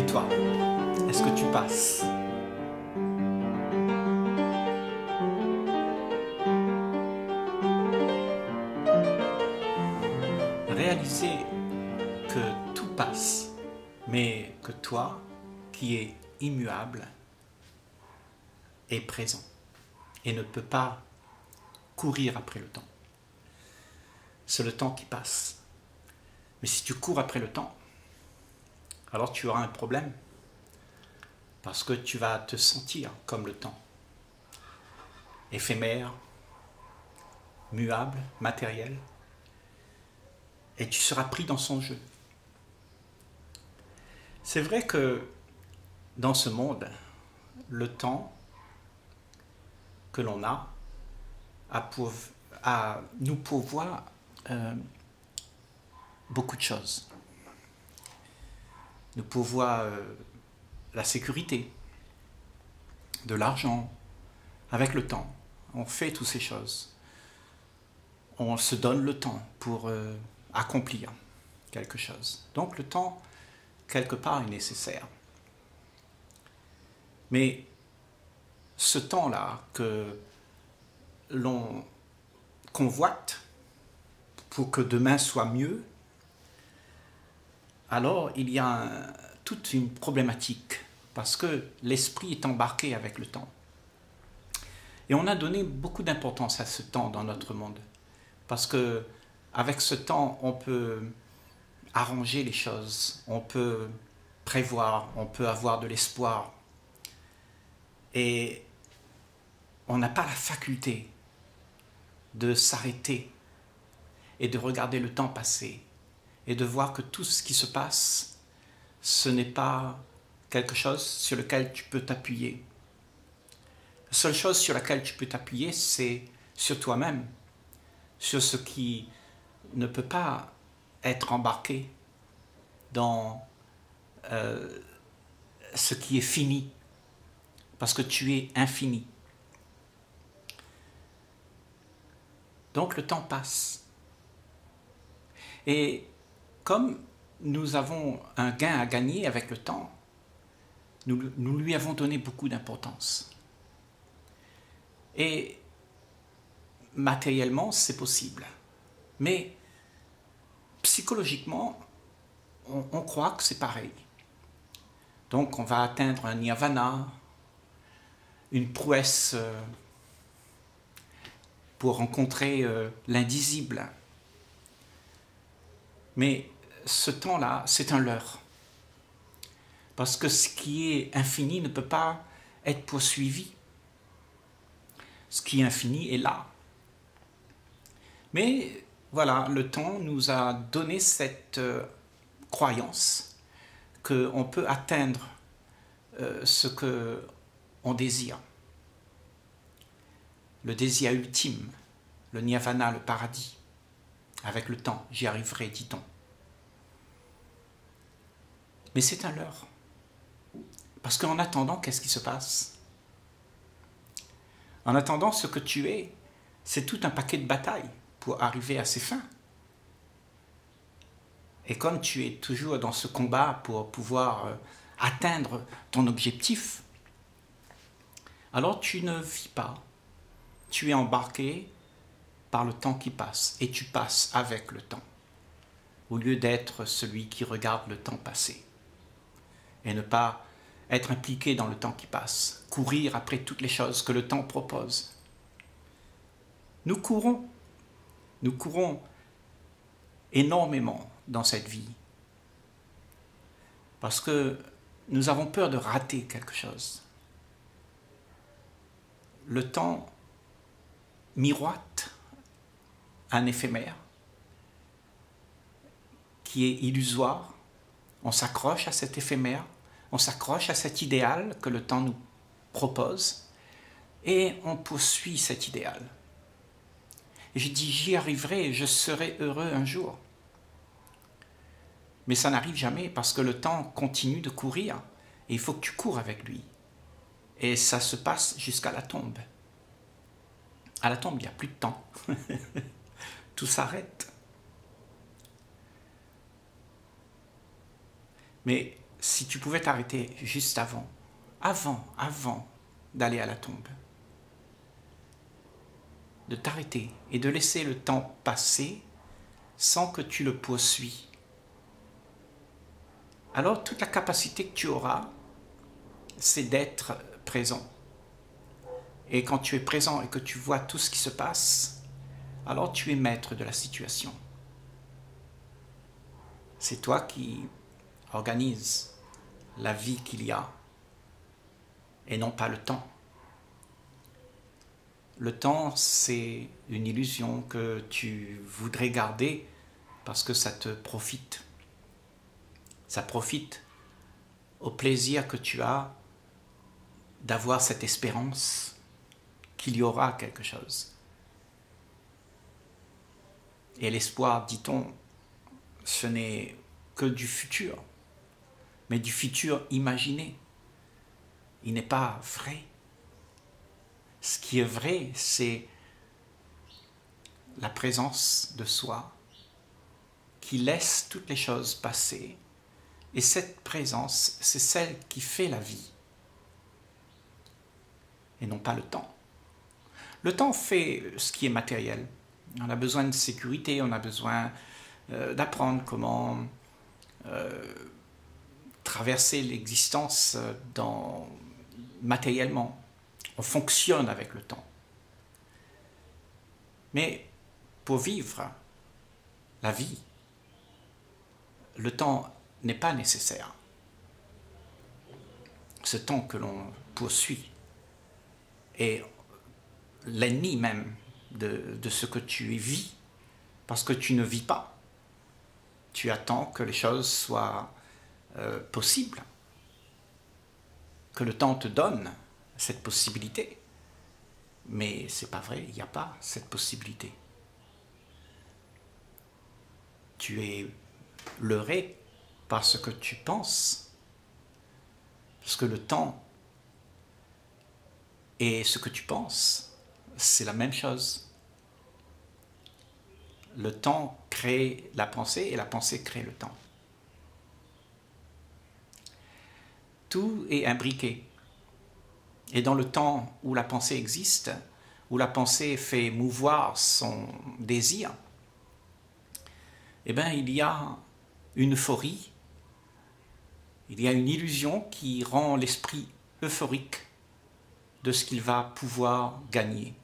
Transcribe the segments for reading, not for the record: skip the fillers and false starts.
Et toi, est-ce que tu passes? Réaliser que tout passe, mais que toi, qui es immuable, est présent et ne peut pas courir après le temps. C'est le temps qui passe. Mais si tu cours après le temps, alors tu auras un problème, parce que tu vas te sentir comme le temps, éphémère, muable, matériel, et tu seras pris dans son jeu. C'est vrai que dans ce monde, le temps que l'on a nous pourvoit beaucoup de choses. Nous pourvoit la sécurité, de l'argent, avec le temps. On fait toutes ces choses. On se donne le temps pour accomplir quelque chose. Donc le temps, quelque part, est nécessaire. Mais ce temps-là que l'on convoite pour que demain soit mieux, alors il y a toute une problématique, parce que l'esprit est embarqué avec le temps. Et on a donné beaucoup d'importance à ce temps dans notre monde, parce que avec ce temps, on peut arranger les choses, on peut prévoir, on peut avoir de l'espoir. Et on n'a pas la faculté de s'arrêter et de regarder le temps passer et de voir que tout ce qui se passe, ce n'est pas quelque chose sur lequel tu peux t'appuyer. La seule chose sur laquelle tu peux t'appuyer, c'est sur toi-même, sur ce qui ne peut pas être embarqué dans ce qui est fini, parce que tu es infini. Donc le temps passe. Et comme nous avons un gain à gagner avec le temps, nous lui avons donné beaucoup d'importance. Et matériellement, c'est possible. Mais psychologiquement, on croit que c'est pareil. Donc on va atteindre un nirvana, une prouesse pour rencontrer l'indisible. Mais ce temps-là, c'est un leurre. Parce que ce qui est infini ne peut pas être poursuivi. Ce qui est infini est là. Mais voilà, le temps nous a donné cette croyance qu'on peut atteindre ce qu'on désire. Le désir ultime, le nirvana, le paradis. Avec le temps, j'y arriverai, dit-on. Mais c'est un leurre. Parce qu'en attendant, qu'est-ce qui se passe? En attendant, ce que tu es, c'est tout un paquet de batailles pour arriver à ses fins. Et comme tu es toujours dans ce combat pour pouvoir atteindre ton objectif, alors tu ne vis pas. Tu es embarqué par le temps qui passe, et tu passes avec le temps, au lieu d'être celui qui regarde le temps passer, et ne pas être impliqué dans le temps qui passe, courir après toutes les choses que le temps propose. Nous courons énormément dans cette vie, parce que nous avons peur de rater quelque chose. Le temps miroite un éphémère qui est illusoire. On s'accroche à cet éphémère, on s'accroche à cet idéal que le temps nous propose et on poursuit cet idéal. Et je dis, j'y arriverai, je serai heureux un jour. Mais ça n'arrive jamais parce que le temps continue de courir et il faut que tu cours avec lui. Et ça se passe jusqu'à la tombe. À la tombe, il n'y a plus de temps. Tout s'arrête. Mais si tu pouvais t'arrêter juste avant d'aller à la tombe, de t'arrêter et de laisser le temps passer sans que tu le poursuives, alors toute la capacité que tu auras, c'est d'être présent. Et quand tu es présent et que tu vois tout ce qui se passe, alors tu es maître de la situation. C'est toi qui organise la vie qu'il y a et non pas le temps. Le temps, c'est une illusion que tu voudrais garder parce que ça te profite. Ça profite au plaisir que tu as d'avoir cette espérance qu'il y aura quelque chose. Et l'espoir, dit-on, ce n'est que du futur, mais du futur imaginé. Il n'est pas vrai. Ce qui est vrai, c'est la présence de soi qui laisse toutes les choses passer. Et cette présence, c'est celle qui fait la vie, et non pas le temps. Le temps fait ce qui est matériel. On a besoin de sécurité, on a besoin d'apprendre comment traverser l'existence matériellement. On fonctionne avec le temps. Mais pour vivre la vie, le temps n'est pas nécessaire. Ce temps que l'on poursuit est l'ennemi même de ce que tu vis, parce que tu ne vis pas. Tu attends que les choses soient possibles, que le temps te donne cette possibilité. Mais ce n'est pas vrai, il n'y a pas cette possibilité. Tu es leurré par ce que tu penses, parce que le temps et ce que tu penses, c'est la même chose. Le temps crée la pensée et la pensée crée le temps. Tout est imbriqué. Et dans le temps où la pensée existe, où la pensée fait mouvoir son désir, eh bien, il y a une euphorie, il y a une illusion qui rend l'esprit euphorique de ce qu'il va pouvoir gagner.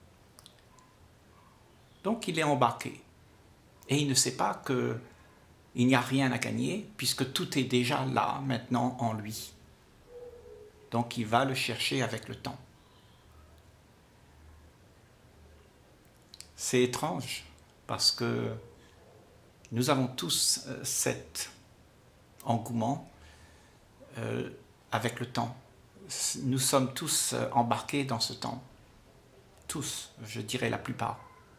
Donc il est embarqué. Et il ne sait pas qu'il n'y a rien à gagner, puisque tout est déjà là, maintenant, en lui. Donc il va le chercher avec le temps. C'est étrange, parce que nous avons tous cet engouement avec le temps. Nous sommes tous embarqués dans ce temps. Tous, je dirais la plupart.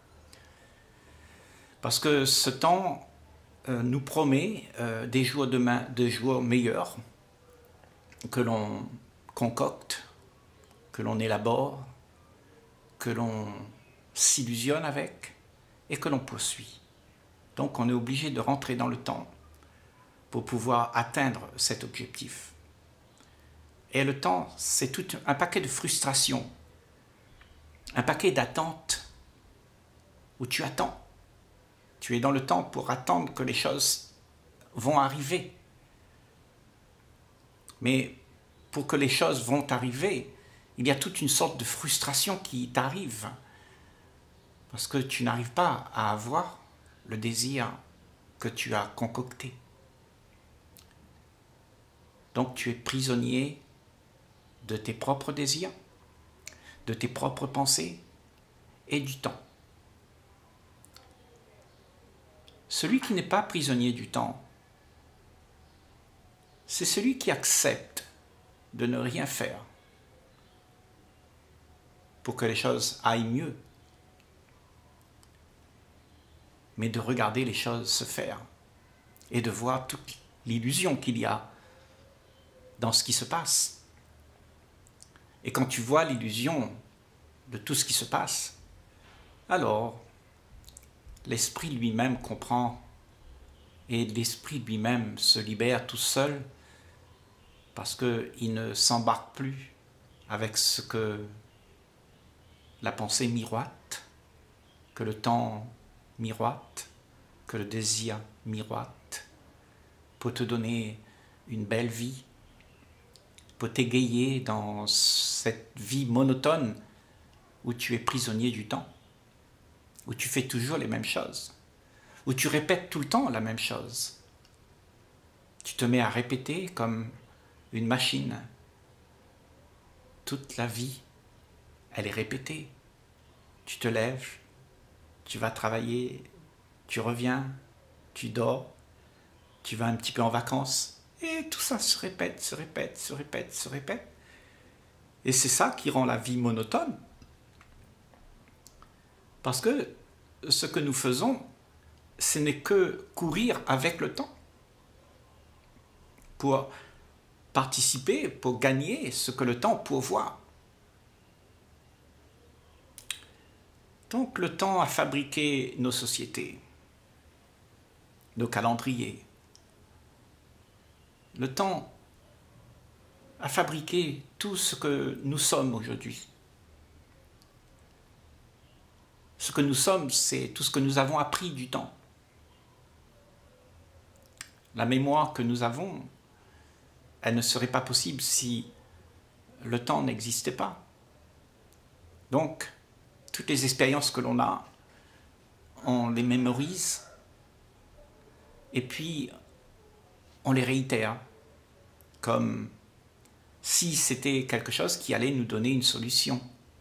Parce que ce temps nous promet des jours meilleurs que l'on concocte, que l'on élabore, que l'on s'illusionne avec et que l'on poursuit. Donc on est obligé de rentrer dans le temps pour pouvoir atteindre cet objectif. Et le temps, c'est tout un paquet de frustrations, un paquet d'attentes où tu attends. Tu es dans le temps pour attendre que les choses vont arriver. Mais pour que les choses vont arriver, il y a toute une sorte de frustration qui t'arrive. Parce que tu n'arrives pas à avoir le désir que tu as concocté. Donc tu es prisonnier de tes propres désirs, de tes propres pensées et du temps. Celui qui n'est pas prisonnier du temps, c'est celui qui accepte de ne rien faire pour que les choses aillent mieux, mais de regarder les choses se faire et de voir toute l'illusion qu'il y a dans ce qui se passe. Et quand tu vois l'illusion de tout ce qui se passe, alors l'esprit lui-même comprend et l'esprit lui-même se libère tout seul parce qu'il ne s'embarque plus avec ce que la pensée miroite, que le temps miroite, que le désir miroite, pour te donner une belle vie, pour t'égayer dans cette vie monotone où tu es prisonnier du temps, où tu fais toujours les mêmes choses, où tu répètes tout le temps la même chose. Tu te mets à répéter comme une machine. Toute la vie, elle est répétée. Tu te lèves, tu vas travailler, tu reviens, tu dors, tu vas un petit peu en vacances, et tout ça se répète, se répète, se répète, se répète. Et c'est ça qui rend la vie monotone. Parce que ce que nous faisons, ce n'est que courir avec le temps pour participer, pour gagner ce que le temps pourvoit. Donc le temps a fabriqué nos sociétés, nos calendriers. Le temps a fabriqué tout ce que nous sommes aujourd'hui. Ce que nous sommes, c'est tout ce que nous avons appris du temps. La mémoire que nous avons, elle ne serait pas possible si le temps n'existait pas. Donc, toutes les expériences que l'on a, on les mémorise et puis on les réitère comme si c'était quelque chose qui allait nous donner une solution.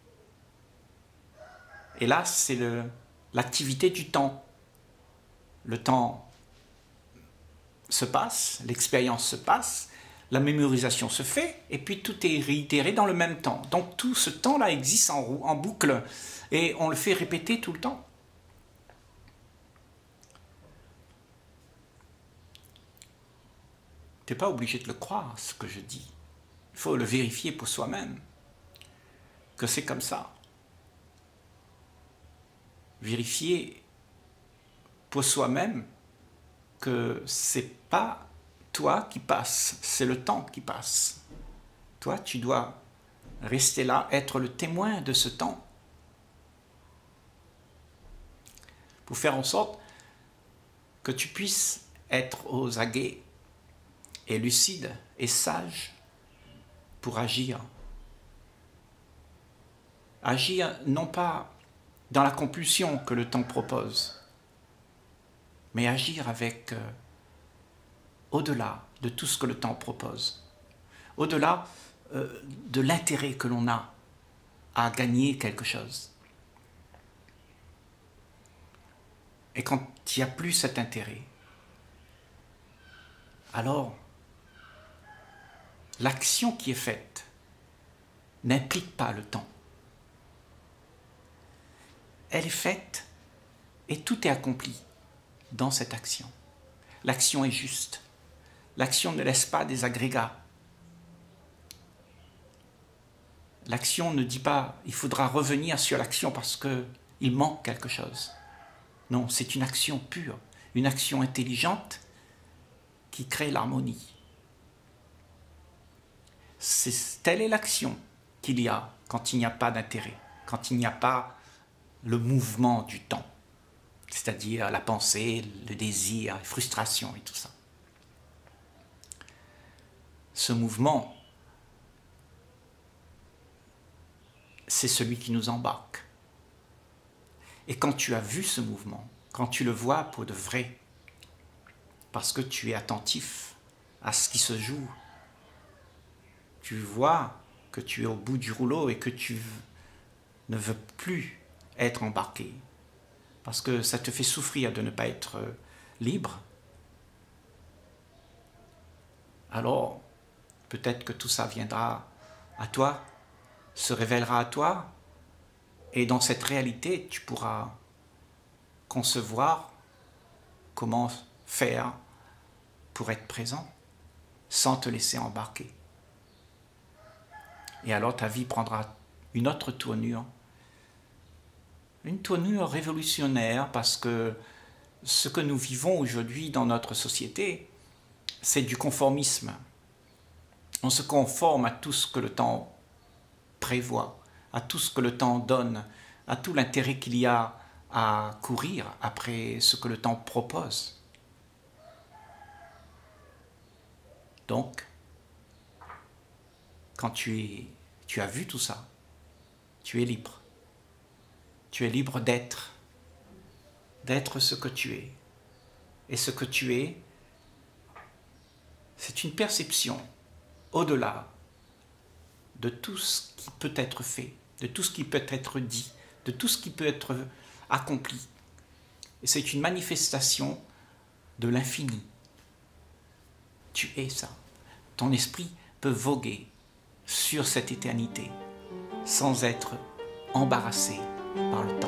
Et là, c'est l'activité du temps. Le temps se passe, l'expérience se passe, la mémorisation se fait, et puis tout est réitéré dans le même temps. Donc tout ce temps-là existe en boucle, et on le fait répéter tout le temps. Tu n'es pas obligé de le croire, ce que je dis. Il faut le vérifier pour soi-même, que c'est comme ça. Vérifier pour soi-même que c'est pas toi qui passe, c'est le temps qui passe. Toi, tu dois rester là, être le témoin de ce temps. Pour faire en sorte que tu puisses être aux aguets et lucide et sage pour agir. Agir non pas dans la compulsion que le temps propose, mais agir avec au-delà de tout ce que le temps propose, au-delà de l'intérêt que l'on a à gagner quelque chose. Et quand il n'y a plus cet intérêt, alors l'action qui est faite n'implique pas le temps. Elle est faite et tout est accompli dans cette action. L'action est juste. L'action ne laisse pas des agrégats. L'action ne dit pas « il faudra revenir sur l'action parce qu'il manque quelque chose ». Non, c'est une action pure, une action intelligente qui crée l'harmonie. Telle est l'action qu'il y a quand il n'y a pas d'intérêt, quand il n'y a pas le mouvement du temps, c'est-à-dire la pensée, le désir, la frustration et tout ça. Ce mouvement, c'est celui qui nous embarque. Et quand tu as vu ce mouvement, quand tu le vois pour de vrai, parce que tu es attentif à ce qui se joue, tu vois que tu es au bout du rouleau et que tu ne veux plus être embarqué, parce que ça te fait souffrir de ne pas être libre, alors peut-être que tout ça viendra à toi, se révélera à toi, et dans cette réalité, tu pourras concevoir comment faire pour être présent, sans te laisser embarquer. Et alors ta vie prendra une autre tournure, une tournure révolutionnaire, parce que ce que nous vivons aujourd'hui dans notre société, c'est du conformisme. On se conforme à tout ce que le temps prévoit, à tout ce que le temps donne, à tout l'intérêt qu'il y a à courir après ce que le temps propose. Donc, quand tu as vu tout ça, tu es libre. Tu es libre d'être ce que tu es. Et ce que tu es, c'est une perception au-delà de tout ce qui peut être fait, de tout ce qui peut être dit, de tout ce qui peut être accompli. Et c'est une manifestation de l'infini. Tu es ça. Ton esprit peut voguer sur cette éternité sans être embarrassé par le temps.